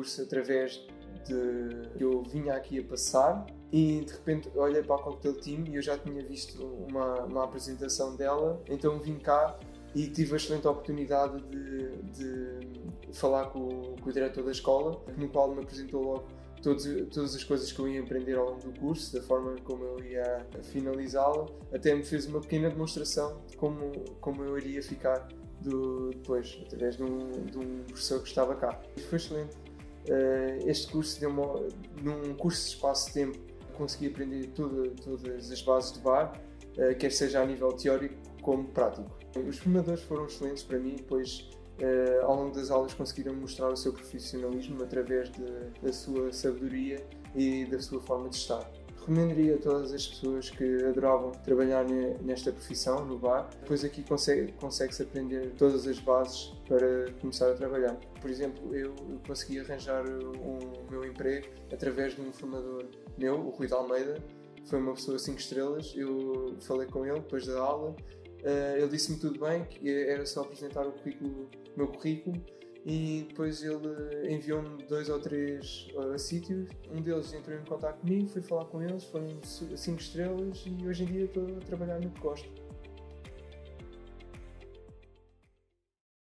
curso através de eu vinha aqui a passar e de repente olhei para a Cocktail Team e eu já tinha visto uma apresentação dela, então vim cá e tive a excelente oportunidade de falar com o diretor da escola, no qual me apresentou logo todas as coisas que eu ia aprender ao longo do curso, da forma como eu ia finalizá-la. Até me fez uma pequena demonstração de como eu iria ficar depois, através de um professor que estava cá. Foi excelente. Este curso num curso de espaço-tempo, consegui aprender todas as bases de bar, quer seja a nível teórico como prático. Os formadores foram excelentes para mim, pois ao longo das aulas conseguiram mostrar o seu profissionalismo através da sua sabedoria e da sua forma de estar. Recomendaria a todas as pessoas que adoravam trabalhar nesta profissão, no bar, pois aqui consegue-se aprender todas as bases para começar a trabalhar. Por exemplo, eu consegui arranjar o meu emprego através de um formador meu, o Rui de Almeida. Foi uma pessoa 5 estrelas, eu falei com ele depois da aula, ele disse-me tudo bem, que era só apresentar o meu currículo, e depois ele enviou-me 2 ou 3 sítios. Um deles entrou em contato comigo, fui falar com eles, foram 5 estrelas e hoje em dia estou a trabalhar no que gosto.